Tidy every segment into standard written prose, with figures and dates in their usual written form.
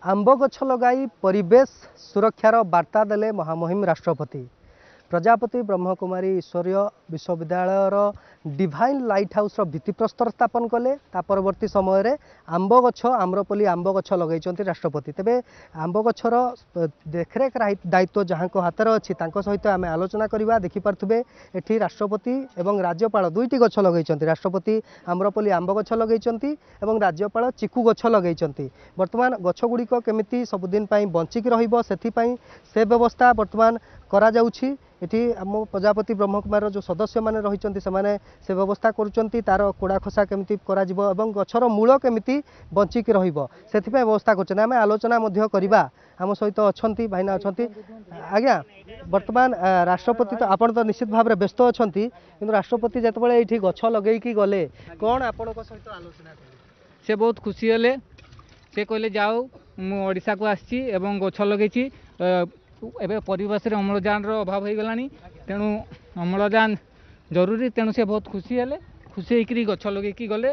आंब गछ लगाई परिवेश सुरक्षार वार्ता देले महामहिम राष्ट्रपति। प्रजापति ब्रह्मकुमारी ईश्वरीय विश्वविद्यालय डिवाइन लाइट हाउस भित्तिप्रस्तर स्थापन कले। परवर्ती समय रे आंब गछ आम्रपल्ली आंब गछ लगैचंती राष्ट्रपति। तेबे आंब गछर देखरेख दायित्व जहाँ को हाथ अच्छी सहित आम आलोचना करवा। देखिपे एठी राष्ट्रपति एवं राज्यपाल दुईटी गछ लगैचंती। राष्ट्रपति आम्रपल्ली आंब गछ लगैचंती एवं राज्यपाल चिकू गछ लगैचंती। वर्तमान गछगुड़िक केमिति सबुदिन पई बंचिक रहिबो सेथिपई से व्यवस्था वर्तमान करा जाउछि। एठी आम प्रजापति ब्रह्मकुमार जो सदस्य माने रहिचंती सेमाने से व्यवस्था करुचंती तार कोड़ा खसा केमिति करा जिवो एवं गछर मूल केमिति बंचिक रहिबो सेथिपई व्यवस्था करछन। आमे आलोचना मध्य करिबा। आम सहित अछंती भाईना अछंती। आज्ञा वर्तमान राष्ट्रपति तो आपण तो निश्चित भाव में व्यस्त अछंती किंतु राष्ट्रपति जेतबेले एठी गछ लगेकी गले कोन आपणक सहित आलोचना कले? से बहुत खुशी हेले। से कहले जाओ मु ओडिशा को आसी एवं गछ लगेची एवं परिवेश अम्लजान अभाव हो गला तेणु अम्लजान जरूरी तेणु से बहुत खुशी हेले। खुशी होकर गछ लगे गले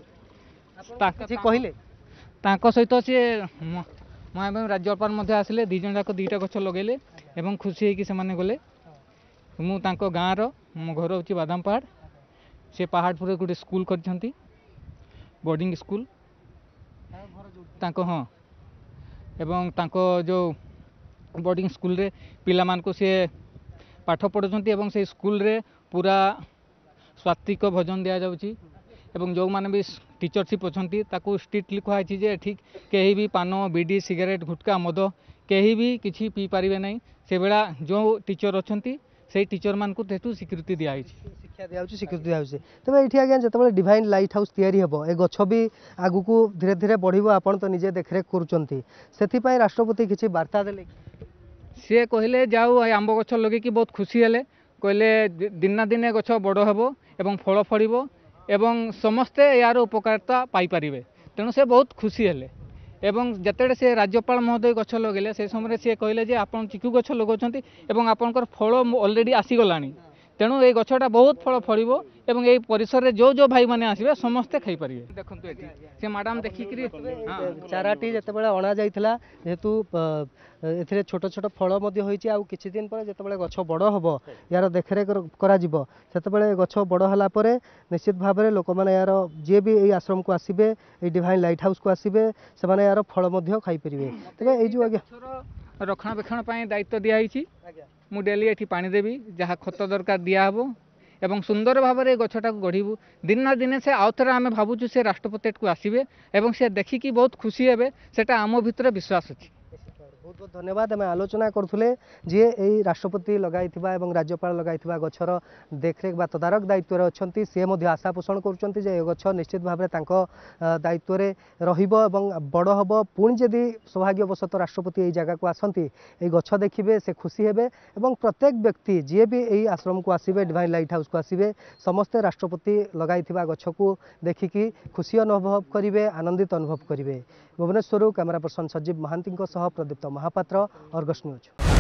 कहले सहित सी राज्यपाल आसिले दीज जाक दुईटा गछ लगेले एवं खुशी होकर से गले। मु गाँव मो घर हूँ बादाम पहाड़। से पहाड़पुर गोटे स्कूल कर बोर्डिंग स्कूल हाँ एवं जो बोर्डिंग स्कूल रे पिला मान को सी पाठ पढ़ुंट एवं से स्कूल रे पूरा स्वात्विक भोजन दि जाऊँगी एवं जो माने भी टीचरशिप अच्छी स्ट्रिक्टली कहुई जे ठीक कहीं भी पान बीड़ी सिगरेट गुटखा मद कहीं भी किसी पी पारे ना से बेला जो टीचर अच्छा से टीचर मान को स्वीकृति दिखाई शिक्षा दिया स्वीकृति दिया। तेज ये आज्ञा जो डिवाइन लाइट हाउस तैयारी हम ए गछ भी आगु को धीरे धीरे बढ़ो आपड़ तो निजे देखरेख कर राष्ट्रपति किसी वार्ता देले? सी कहले जाऊ आंब गछ लगे बहुत खुशी हेले। कहले दिन दिने गछ बड़ हेबो एवं फल फड़िबो एवं समस्ते यार उपकारिता पाइपर। तेणु से बहुत खुशी हेले एवं जिते से राज्यपाल महोदय गछ लगे से समय सी कहले जे आपन चिकू गछ लगाउछंती एवं आपनकर फल ऑलरेडी आसीगलानी तेणु ये गछटा बहुत फल फड़ो एवं ये परिसर में जो भाई मैंने आसबे समस्ते खाई पारे। देखो ये मैडम देखिक चाराटी जिते अणा जाइथिला जेहेतु ए छोट छोट फल किछि दिन पर जिते गछ बड़ हम यार देखरेख करते गछ बड़ है निश्चित भाव में लोक मैंने यार जी भी ये आश्रम को आसबे ये डिवाइन लाइट हाउस को आसबे से यार फल खाई पारे। तेज ये जो रक्षणाबेक्षण दायित्व दिखाई मु डेली एठी पानी देवी जहाँ खत दरकार दिहब एवं सुंदर भाव में गछटा गढ़ू दिन दिने से आउ थे आम भावुँ से राष्ट्रपति को आसबे एवं से देखिकी बहुत खुशी हे सेटा आम भितर विश्वास अच्छी। बहुत बहुत धन्यवाद। आम आलोचना करुले जी यही राष्ट्रपति लगाई राज्यपाल लगाई गछर देखरेख बा तदारक दायित्व अच्छा सी आशा पोषण कर गछ निश्चित भाव में दायित्व बड़ हम पुणी जदि सौभाग्यवशत राष्ट्रपति यही जगह को आसती गछ देखिए से खुशी हे प्रत्येक व्यक्ति जी भी यही आश्रम को आसबे डिवाइन लाइट हाउस को आसबे समस्ते राष्ट्रपति लगाई गछ को देखिकी खुशी अनुभव करेंगे आनंदित अनुभव करेंगे। भुवनेश्वर कैमरा पर्सन सजीव महांती प्रदीप्त महापात्र, अर्गस न्यूज।